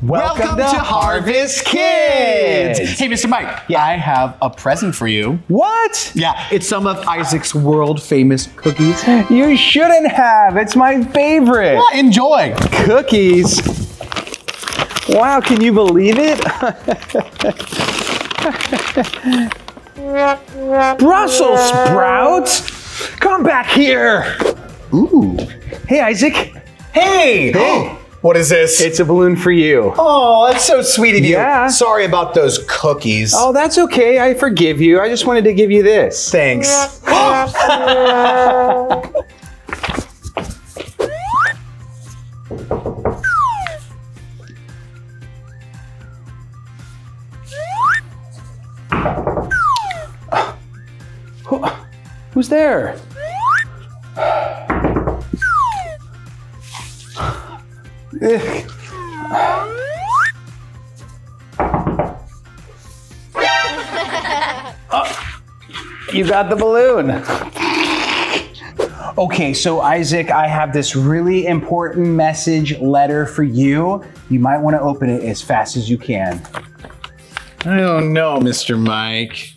Welcome to Harvest Kids! Hey, Mr. Mike, I have a present for you. What? Yeah, it's some of Isaac's world famous cookies. You shouldn't have. It's my favorite. Well, enjoy. Cookies. Wow, can you believe it? Brussels sprouts? Come back here. Ooh. Hey, Isaac. Hey! What is this? It's a balloon for you. Oh, that's so sweet of you. Yeah. Sorry about those cookies. Oh, that's okay. I forgive you. I just wanted to give you this. Thanks. Who's there? You got the balloon. Okay, so Isaac, I have this really important message letter for you. You might want to open it as fast as you can. I don't know, Mr. Mike.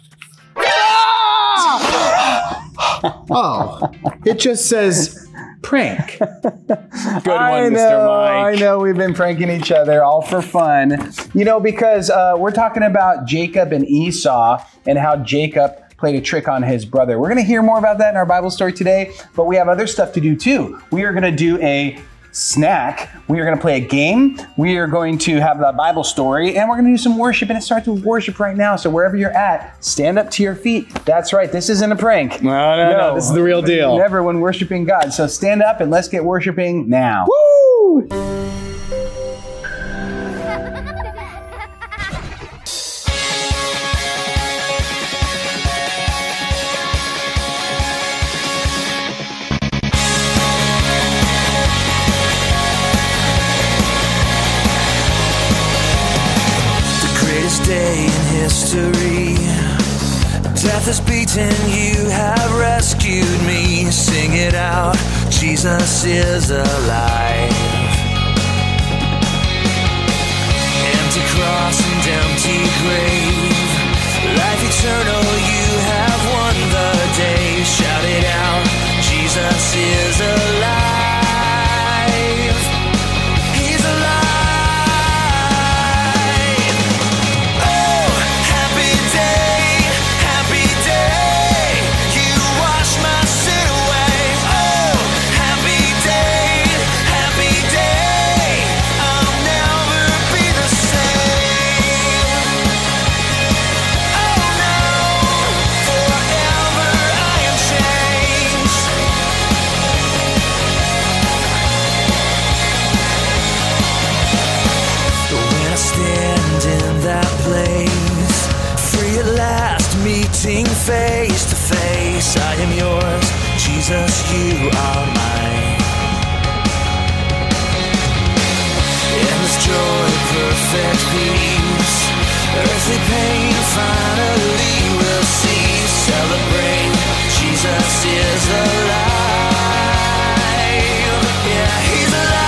Oh, it just says prank. Good one, Mr. Mike. I know, we've been pranking each other all for fun. You know, because we're talking about Jacob and Esau and how Jacob played a trick on his brother. We're going to hear more about that in our Bible story today, but we have other stuff to do too. We are going to do a snack. We are going to play a game. We are going to have the Bible story, and we're going to do some worship, and it starts with worship right now. So wherever you're at, stand up to your feet. That's right. This isn't a prank. No. This is the real deal. Never when worshiping God. So stand up and let's get worshiping now. Woo! Day in history, death has beaten, you have rescued me. Sing it out, Jesus is alive. Empty cross and empty grave, life eternal, you have won the day. Shout it out, Jesus is alive. He's alive. Meeting face to face, I am yours, Jesus, you are mine. Endless joy, perfect peace, earthly pain finally will cease. Celebrate, Jesus is alive. Yeah, he's alive.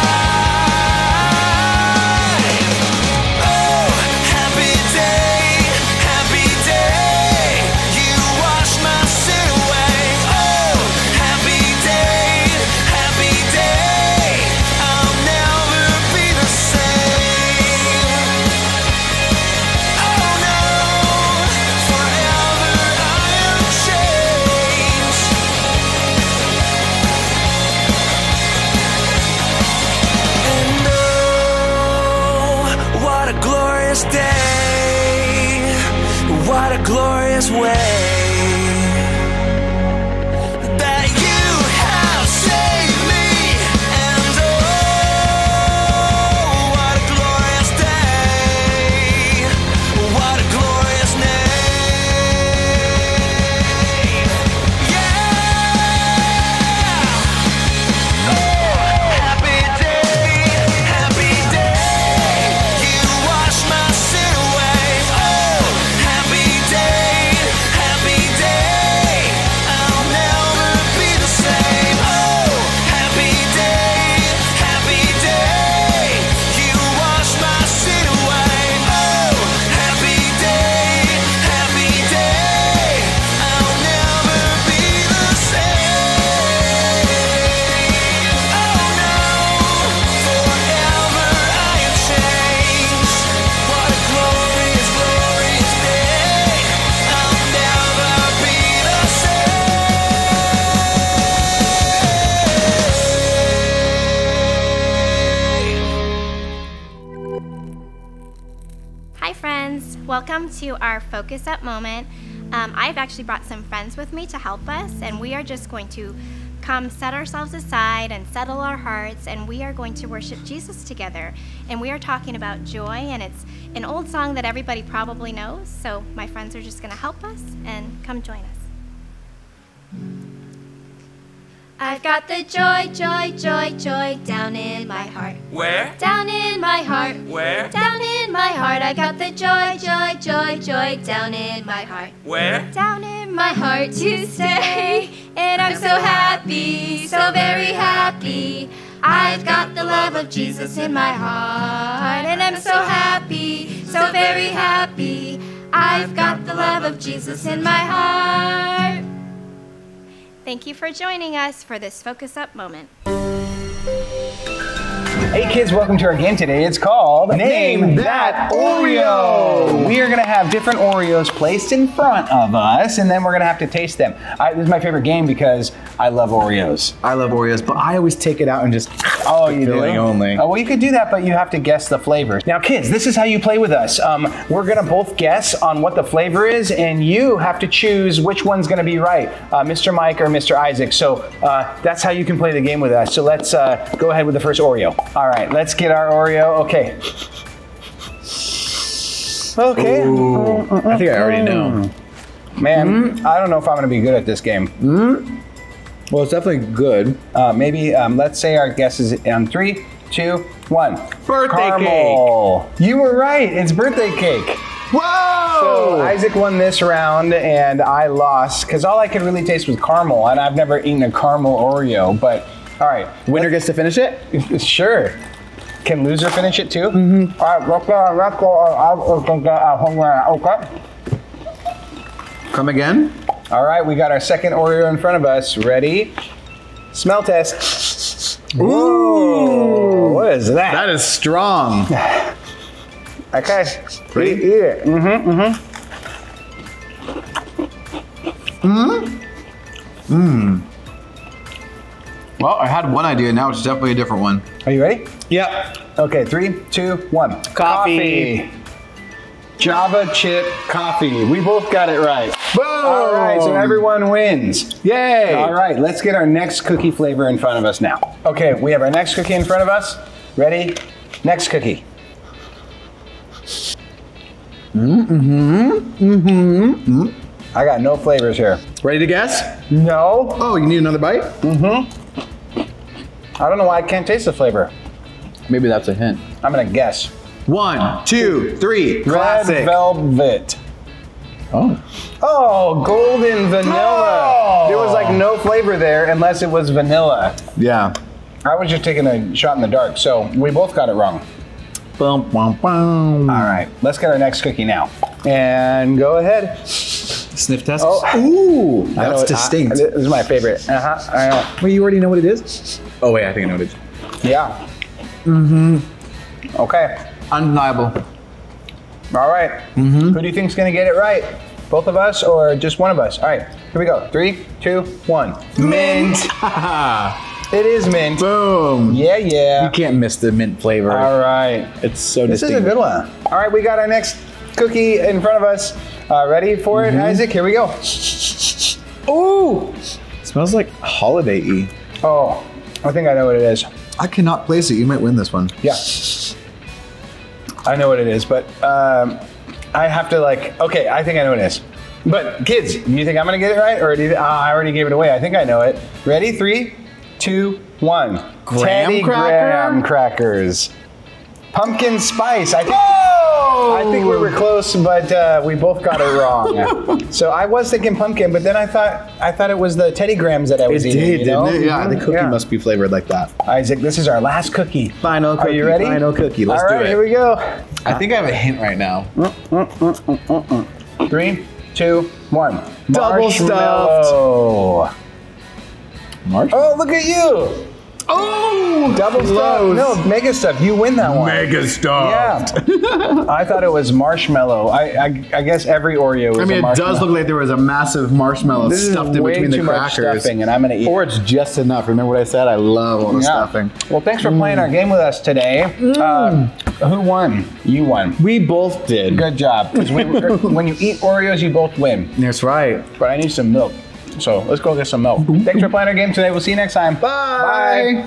Day, what a glorious way that you have saved me, and oh, what a glorious day, what a glorious name, yeah, oh, happy day, you wash my sin away. Oh, happy day, happy Welcome to our Focus Up moment. I've actually brought some friends with me to help us, and we are just going to come set ourselves aside and settle our hearts, and we are going to worship Jesus together. And we are talking about joy, and it's an old song that everybody probably knows, so my friends are just going to help us, and come join us. I've got the joy, joy, joy, joy down in my heart. Where? Down in my heart. Where? Down in my heart. I got the joy, joy, joy, joy down in my heart. Where? Down in my heart to stay. And I'm so happy, so very happy. I've got the love of Jesus in my heart. And I'm so happy, so very happy. I've got the love of Jesus in my heart. Thank you for joining us for this Focus Up moment. Hey kids, welcome to our game today. It's called Name That Oreo. We are going to have different Oreos placed in front of us, and then we're going to have to taste them. This is my favorite game because I love Oreos. I love Oreos, but I always take it out and just you do? only. Oh, well, you could do that, but you have to guess the flavors. Now, kids, this is how you play with us. We're going to both guess on what the flavor is, and you have to choose which one's going to be right, Mr. Mike or Mr. Isaac. So that's how you can play the game with us. So let's go ahead with the first Oreo. All right, let's get our Oreo. Okay. Okay. Ooh, I think I already know. Man, I don't know if I'm going to be good at this game. Well, it's definitely good. Maybe let's say our guess is on 3, 2, 1. Birthday Caramel. You were right. It's birthday cake. Whoa! So Isaac won this round and I lost because all I could really taste was caramel, and I've never eaten a caramel Oreo. But all right, Winner gets to finish it? sure. Can loser finish it too? Mm-hmm. All right, Come again? all right, we got our second Oreo in front of us. Ready? Smell test. Ooh. What is that? That is strong. Okay. Ready? Eat it. Well, I had one idea, now it's definitely a different one. Are you ready? Yep. Okay, 3, 2, 1. Coffee. Java chip coffee. We both got it right. Boom! All right, so everyone wins. Yay! All right, let's get our next cookie flavor in front of us now. Okay, we have our next cookie in front of us. Ready? Next cookie. I got no flavors here. Ready to guess? No. Oh, you need another bite? I don't know why I can't taste the flavor. Maybe that's a hint. I'm gonna guess. 1, 2, 3. Classic. Red velvet. Oh. Oh, golden vanilla. Oh. There was like no flavor there unless it was vanilla. Yeah. I was just taking a shot in the dark, so we both got it wrong. Boom, boom, boom. All right, let's get our next cookie now. And go ahead. Sniff test. Oh. Ooh, I know that's it- distinct. This is my favorite. I know. Wait, you already know what it is? Oh wait, I think I know what it is. Yeah. Okay. Undeniable. All right. Who do you think's gonna get it right? Both of us or just one of us? All right, here we go. 3, 2, 1. Mint. It is mint. Boom. Yeah, yeah. You can't miss the mint flavor. All right. It's so This is a distinct. good one. All right, we got our next cookie in front of us. Ready for it, Isaac? Here we go. Ooh. Smells like holiday-y. Oh, I think I know what it is. I cannot place it. You might win this one. Yeah. I know what it is, but I have to okay, I think I know what it is. But kids, do you think I'm gonna get it right? Or do you, I already gave it away. I think I know it. Ready? 3, 2, 1. Graham Teddy cracker? Graham crackers. Pumpkin spice. I think we were close, but we both got it wrong. So I was thinking pumpkin, but then I thought it was the Teddy Grahams that I was eating. You know? didn't it? Yeah, the cookie Yeah. must be flavored like that. Isaac, this is our last cookie. Final cookie. Are you ready? Final cookie. Let's All right, do it. here we go. I think I have a hint right now. 3, 2, 1. Double Marshmallow. Marshmallow. Oh, look at you. Oh, Double stuff. No, mega stuff. You win that one. Mega stuffed. Yeah. I thought it was marshmallow. I guess every Oreo is I mean, a it marshmallow. does look like there was a massive marshmallow This is stuffed in way between the too much crackers. stuffing, and I'm gonna eat. Or it's just enough. Remember what I said? I love all the stuffing. Well, thanks for playing our game with us today. Who won? You won. We both did. Good job. 'Cause when you eat Oreos, you both win. That's right. But I need some milk. So let's go get some milk. Thanks for playing our game today. We'll see you next time. Bye.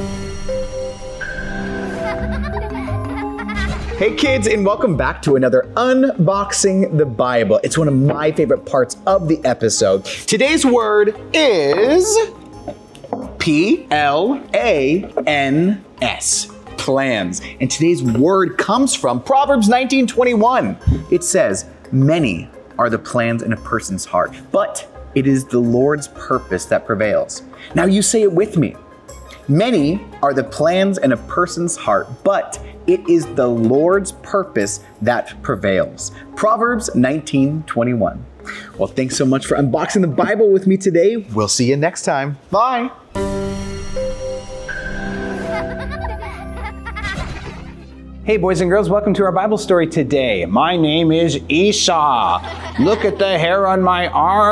Hey kids, and welcome back to another Unboxing the Bible. It's one of my favorite parts of the episode. Today's word is P-L-A-N-S. Plans. And today's word comes from Proverbs 19:21. It says, "Many are the plans in a person's heart, but it is the Lord's purpose that prevails." Now you say it with me. Many are the plans in a person's heart, but it is the Lord's purpose that prevails. Proverbs 19:21. Well, thanks so much for unboxing the Bible with me today. We'll see you next time. Bye. Hey boys and girls, welcome to our Bible story today. My name is Esau. Look at the hair on my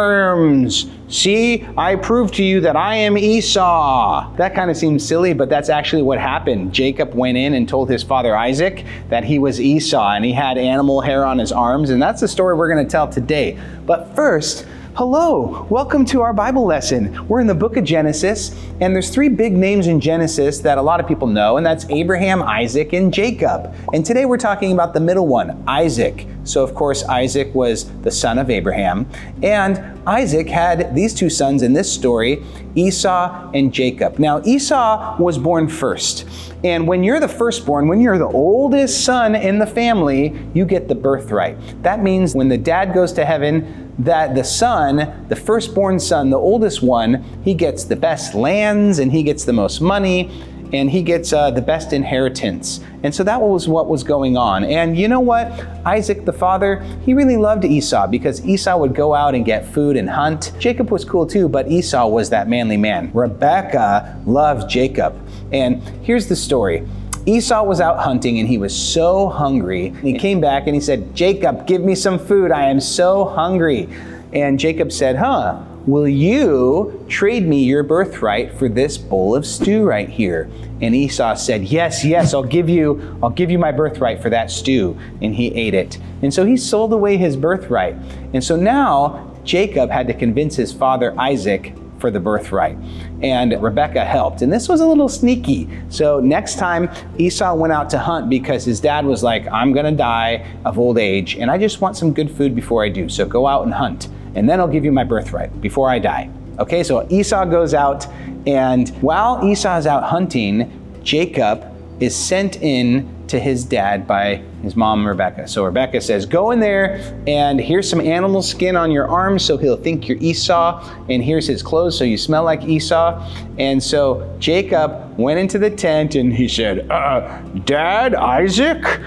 arms. See, I prove to you that I am Esau. That kind of seems silly, but that's actually what happened. Jacob went in and told his father Isaac that he was Esau and he had animal hair on his arms, and that's the story we're going to tell today. But first, hello, welcome to our Bible lesson. We're in the book of Genesis, and there's three big names in Genesis that a lot of people know, and that's Abraham, Isaac, and Jacob. And today we're talking about the middle one, Isaac. So of course, Isaac was the son of Abraham, and Isaac had these two sons in this story, Esau and Jacob. Now, Esau was born first. And when you're the firstborn, when you're the oldest son in the family, you get the birthright. That means when the dad goes to heaven, that the son, the firstborn son, the oldest one, he gets the best lands and he gets the most money and he gets the best inheritance. And so that was what was going on. And you know what? Isaac, the father, he really loved Esau because Esau would go out and get food and hunt. Jacob was cool too, but Esau was that manly man. Rebekah loved Jacob. And here's the story. Esau was out hunting and he was so hungry. He came back and he said, "Jacob, give me some food. I am so hungry." And Jacob said, "Will you trade me your birthright for this bowl of stew right here?" And Esau said, "Yes, I'll give you my birthright for that stew." And he ate it. And so he sold away his birthright. And so now Jacob had to convince his father Isaac for the birthright. And Rebekah helped. And this was a little sneaky. So next time Esau went out to hunt because his dad was like, "I'm gonna die of old age and I just want some good food before I do. So go out and hunt and then I'll give you my birthright before I die." Okay, so Esau goes out, and while Esau is out hunting, Jacob is sent in to his dad by his mom, Rebekah. So Rebekah says, "Go in there and here's some animal skin on your arms so he'll think you're Esau, and here's his clothes so you smell like Esau." And so Jacob went into the tent and he said, "Dad, Isaac?"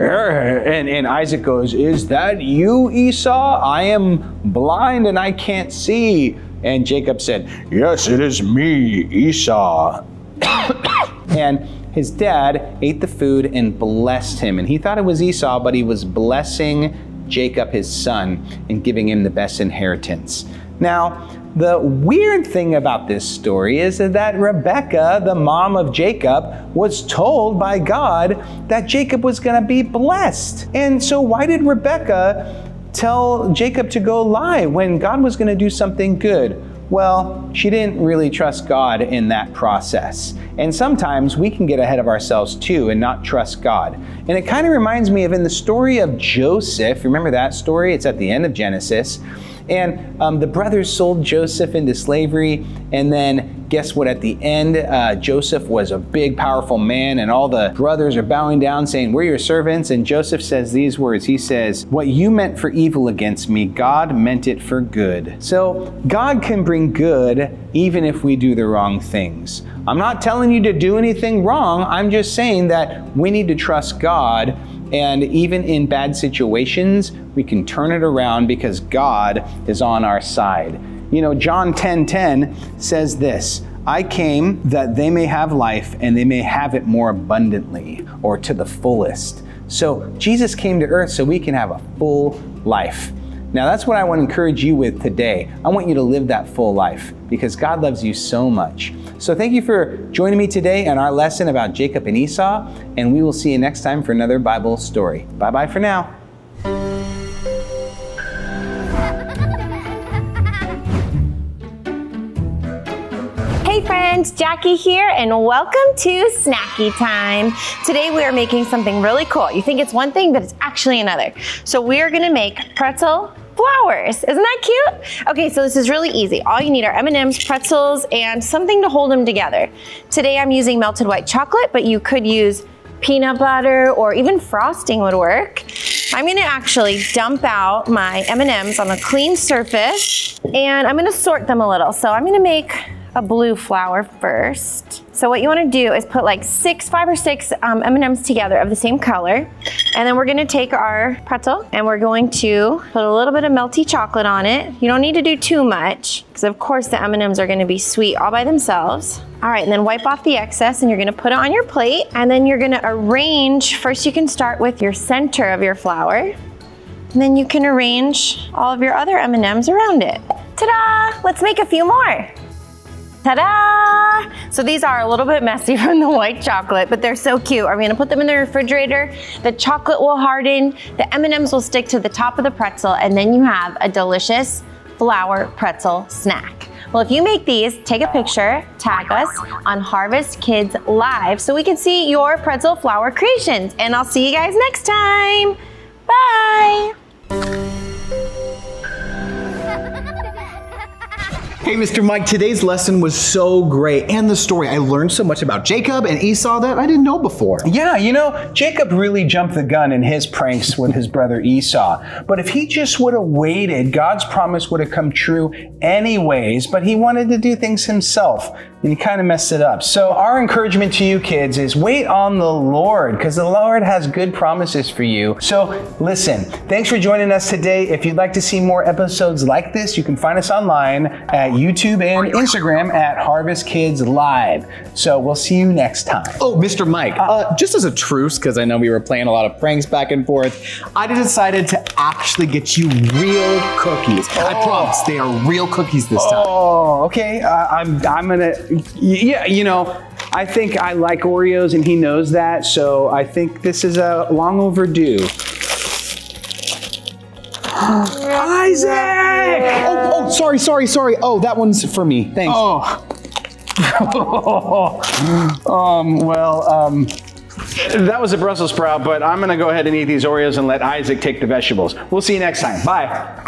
And Isaac goes, "Is that you, Esau? I am blind and I can't see." And Jacob said, "Yes, it is me, Esau." And his dad ate the food and blessed him. And he thought it was Esau, but he was blessing Jacob, his son, and giving him the best inheritance. Now, the weird thing about this story is that Rebekah, the mom of Jacob, was told by God that Jacob was going to be blessed. And so why did Rebekah tell Jacob to go lie when God was going to do something good? Well, she didn't really trust God in that process. And sometimes we can get ahead of ourselves too and not trust God. And it kind of reminds me of in the story of Joseph. Remember that story? It's at the end of Genesis. And the brothers sold Joseph into slavery, and then guess what? At the end, Joseph was a big, powerful man, and all the brothers are bowing down saying, "We're your servants." And Joseph says these words. He says, "What you meant for evil against me, God meant it for good." So God can bring good even if we do the wrong things. I'm not telling you to do anything wrong. I'm just saying that we need to trust God. And even in bad situations, we can turn it around because God is on our side. You know, John 10:10 says this, I came that they may have life and they may have it more abundantly or to the fullest. So Jesus came to earth so we can have a full life. Now that's what I want to encourage you with today. I want you to live that full life because God loves you so much. So thank you for joining me today on our lesson about Jacob and Esau, and we will see you next time for another Bible story. Bye-bye for now. Hey friends, Jackie here, and welcome to Snacky Time. Today we are making something really cool. You think it's one thing, but it's actually another. So we are gonna make pretzel flowers. Isn't that cute? Okay, so this is really easy. All you need are M&Ms, pretzels, and something to hold them together. Today I'm using melted white chocolate, but you could use peanut butter or even frosting would work. I'm gonna actually dump out my M&Ms on a clean surface, and I'm gonna sort them a little. So I'm gonna make a blue flower first. So what you wanna do is put like 5 or 6 M&Ms together of the same color. And then we're gonna take our pretzel and we're going to put a little bit of melty chocolate on it. You don't need to do too much because of course the M&Ms are gonna be sweet all by themselves. All right, and then wipe off the excess and you're gonna put it on your plate, and then you're gonna arrange. First you can start with your center of your flower, and then you can arrange all of your other M&Ms around it. Ta-da! Let's make a few more. Ta-da! So these are a little bit messy from the white chocolate, but they're so cute. I'm gonna put them in the refrigerator. The chocolate will harden, the M&Ms will stick to the top of the pretzel, and then you have a delicious flower pretzel snack. Well, if you make these, take a picture, tag us on Harvest Kids Live so we can see your pretzel flower creations. And I'll see you guys next time. Bye! Hey, Mr. Mike, today's lesson was so great, and the story. I learned so much about Jacob and Esau that I didn't know before. Yeah, you know, Jacob really jumped the gun in his pranks with his brother Esau. But if he just would have waited, God's promise would have come true anyways, but he wanted to do things himself, and he kind of messed it up. So our encouragement to you kids is wait on the Lord, because the Lord has good promises for you. So listen, thanks for joining us today. If you'd like to see more episodes like this, you can find us online at YouTube and Instagram at Harvest Kids Live. So we'll see you next time. Oh, Mr. Mike, just as a truce, because I know we were playing a lot of pranks back and forth, I decided to actually get you real cookies. I promise, they are real cookies this time. Oh, okay. I'm gonna, yeah, you know, I think I like Oreos and he knows that, so I think this is long overdue. Isaac! Oh, sorry. Oh, that one's for me. Thanks. Oh. That was a Brussels sprout, but I'm gonna go ahead and eat these Oreos and let Isaac take the vegetables. We'll see you next time. Bye.